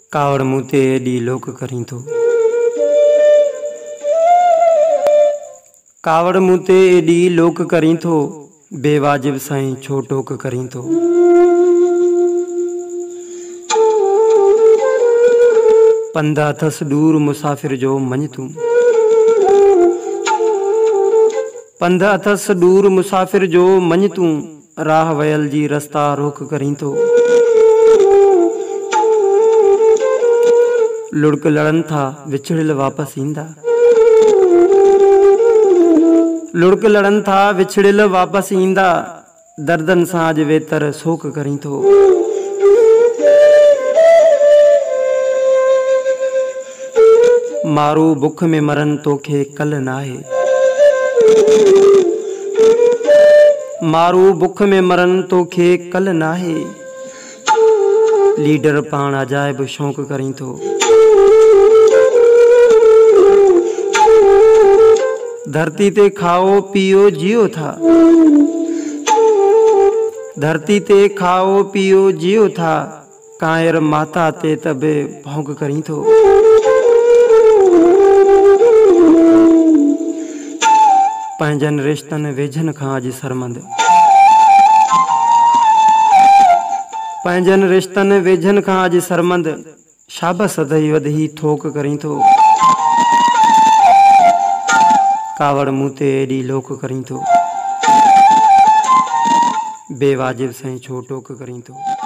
कावड़ मूते एडी लोक करी थो। कावड़ मूते एडी लोक करी थो, बेवाजिब साईं छो टोक करी थो। पंध अथस दूर मुसाफिर जो मञ तूं, पंध अथस दूर मुसाफिर जो मञ तूं, राह वयल जी रस्ता रोक करी थो। लुड़क लड़न था विछड़िल वापस ईंदा, लुड़क लड़न था विछड़िल वापस ईंदा, दर्दन साज वेतर सोक करी थो। मारू बुख में मरन तोखे कल नाहे, मारू बुख में मरन तोखे कल नाहे, लीडर पाण अजायब शौक करी थो। धरती ते खाओ पियो जियो था, धरती ते खाओ पियो जियो था, कायर माता ते तबे भौंक करी थो। पंहिंजनि रिश्तनि वेझनि खां अॼु सरमंद, पंहिंजनि रिश्तनि वेझनि खां अॼु सरमंद, शाबस अधई वधही थोक करी थो। कावड़ मूते एडी लोक करी थो, बेवाजिब साईं छो टोक करी थो।